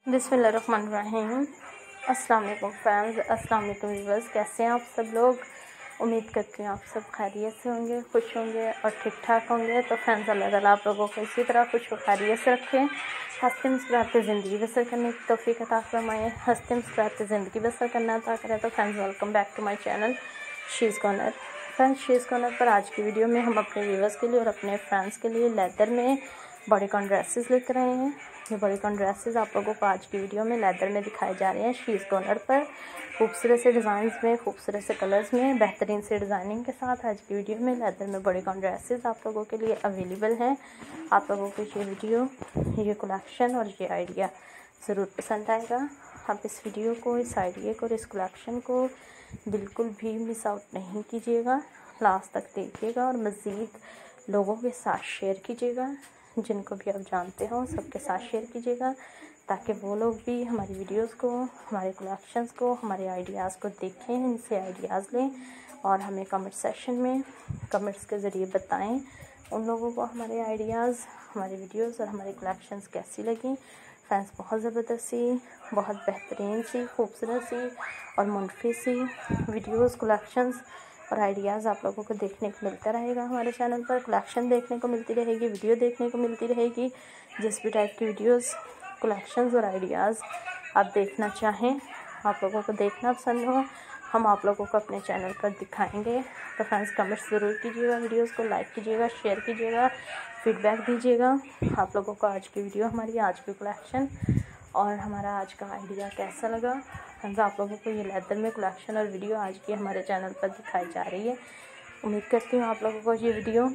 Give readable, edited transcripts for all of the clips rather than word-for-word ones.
बिस्मिल्लाहिर्रहमानिर्रहीम। अस्सलाम वालेकुम फ्रेंड्स, अस्सलाम वालेकुम व्यूअर्स। कैसे हैं आप सब लोग? उम्मीद करती हूँ आप सब खैरियत से होंगे, खुश होंगे और ठीक ठाक होंगे। तो फ्रेंड्स, अल्लाह ताला आप लोगों को इसी तरह खुश व खैरियत से रखें, हंसते मुस्कुराते ज़िंदगी बसर करने की तौफीक अता फरमाएं, हंसते मुस्कुराते ज़िंदगी बसर करना अता करें। तो friends, welcome back to my channel she's corner. Friends, she's corner पर आज की वीडियो में हम अपने व्यूअर्स के लिए और अपने फ्रेंड्स के लिए लेदर में बॉडीकॉन ड्रेसेस लेकर आए हैं। ये बॉडीकॉन ड्रेसेस आप लोगों को आज की वीडियो में लेदर में दिखाए जा रहे हैं शीज़ कॉर्नर पर, खूबसूरत से डिज़ाइंस में, खूबसूरत से कलर्स में, बेहतरीन से डिज़ाइनिंग के साथ आज की वीडियो में लेदर में बॉडीकॉन ड्रेसेस आप लोगों के लिए अवेलेबल हैं। आप लोगों को ये वीडियो, ये कलेक्शन और ये आइडिया ज़रूर पसंद आएगा। आप इस वीडियो को, इस आइडिया को और इस कलेक्शन को बिल्कुल भी मिस आउट नहीं कीजिएगा, लास्ट तक देखिएगा और मज़ीद लोगों के साथ शेयर कीजिएगा। जिनको भी आप जानते हो सबके साथ शेयर कीजिएगा, ताकि वो लोग भी हमारी वीडियोस को, हमारे कलेक्शंस को, हमारे आइडियाज़ को देखें, इनसे आइडियाज़ लें और हमें कमेंट सेक्शन में कमेंट्स के ज़रिए बताएं उन लोगों को हमारे आइडियाज़, हमारी वीडियोस और हमारे कलेक्शंस कैसी लगी। फ्रेंड्स, बहुत ज़बरदस्त सी, बहुत बेहतरीन सी, खूबसूरत सी और मुनफी सी वीडियोस, कलेक्शंस और आइडियाज़ आप लोगों को देखने को मिलता रहेगा। हमारे चैनल पर कलेक्शन देखने को मिलती रहेगी, वीडियो देखने को मिलती रहेगी। जिस भी टाइप की वीडियोस, कलेक्शंस और आइडियाज़ आप देखना चाहें, आप लोगों को देखना पसंद हो, हम आप लोगों को अपने चैनल पर दिखाएंगे। तो फ्रेंड्स, कमेंट्स ज़रूर कीजिएगा, वीडियोस को लाइक कीजिएगा, शेयर कीजिएगा, फीडबैक दीजिएगा। आप लोगों को आज की वीडियो, हमारी आज की कलेक्शन और हमारा आज का आइडिया कैसा लगा। फ्रेंड्स, आप लोगों को ये लेदर में कलेक्शन और वीडियो आज की हमारे चैनल पर दिखाई जा रही है। उम्मीद करती हूँ आप लोगों को ये वीडियो,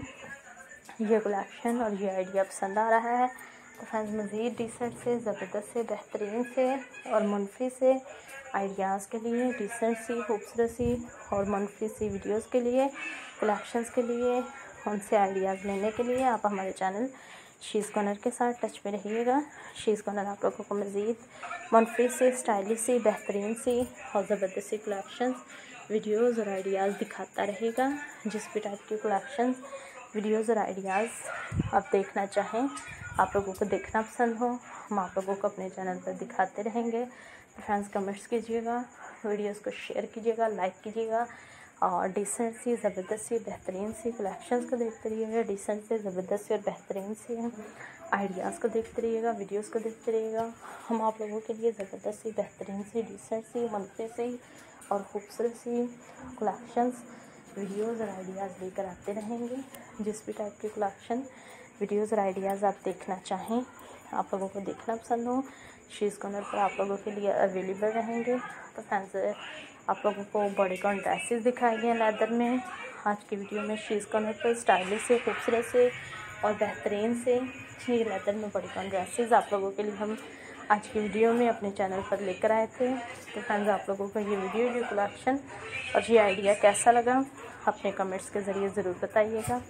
ये कलेक्शन और ये आइडिया पसंद आ रहा है। तो फ्रेंड्स, मज़ीद डिसेंट से, ज़बरदस्त से, बेहतरीन से और मुनफी से आइडियाज़ के लिए, डिसेंट सी, खूबसूरत सी और मुनफी सी वीडियोज़ के लिए, कलेक्शंस के लिए, उनसे आइडियाज़ लेने के लिए आप हमारे चैनल शीज़ कॉर्नर के साथ टच में रहिएगा। शीज़ कॉर्नर आप लोगों को मज़ीद मुनफी से, स्टाइलिश सी, बेहतरीन सी और ज़बरदस्त सी कलेक्शंस, वीडियोज़ और आइडियाज़ दिखाता रहेगा। जिस भी टाइप की कलेक्शंस, वीडियोज़ और आइडियाज़ आप देखना चाहें, आप लोगों को देखना पसंद हो, हम आप लोगों को अपने चैनल पर दिखाते रहेंगे। तो फ्रेंड्स, कमेंट्स कीजिएगा, वीडियोज़ को शेयर कीजिएगा, लाइक कीजिएगा और डिसेंट सी, ज़बरदस्त सी, बेहतरीन सी कलेक्शंस को देखते रहिएगा। डिसेंट से, ज़बरदस्त सी और बेहतरीन सी आइडियाज़ को देखते रहिएगा, वीडियोस को देखते रहिएगा। हम आप लोगों के लिए ज़बरदस्त सी, बेहतरीन सी, डिसेंट सी, मुनफी सी और खूबसूरत सी कलेक्शंस, वीडियोस और आइडियाज़ लेकर आते रहेंगे। जिस भी टाइप के कलेक्शन, वीडियोस और आइडियाज़ आप देखना चाहें, आप लोगों को देखना पसंद हो, शीज़ कॉर्नर पर आप लोगों के लिए अवेलेबल रहेंगे। तो फ्रेंड्स, आप लोगों को बॉडीकॉन ड्रेसेस दिखाए गए हैं लेदर में आज की वीडियो में। शीज़ कॉर्नर पर स्टाइलिश से, खूबसूरत से और बेहतरीन से ये लेदर में बॉडीकॉन ड्रेसेस आप लोगों के लिए हम आज की वीडियो में अपने चैनल पर लेकर आए थे। तो फ्रेंड्स, आप लोगों को ये वीडियो, ये कलेक्शन और ये आइडिया कैसा लगा, अपने कमेंट्स के ज़रिए ज़रूर बताइएगा।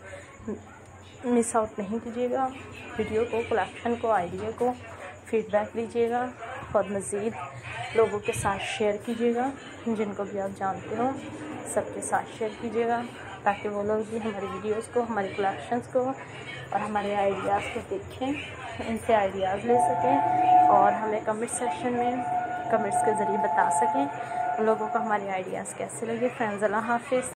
मिस आउट नहीं कीजिएगा वीडियो को, कलेक्शन को, आइडिया को, फीडबैक दीजिएगा और मज़ीद लोगों के साथ शेयर कीजिएगा। जिनको भी आप जानते हो सबके साथ शेयर कीजिएगा, ताकि वो लोग भी हमारी वीडियोस को, हमारी कलेक्शंस को और हमारे आइडियाज़ को देखें, इनसे आइडियाज़ ले सकें और हमें कमेंट सेक्शन में कमेंट्स के ज़रिए बता सकें उन लोगों को हमारे आइडियाज़ कैसे लगे। फ्रेंड्स, अल्लाह हाफ़िज़।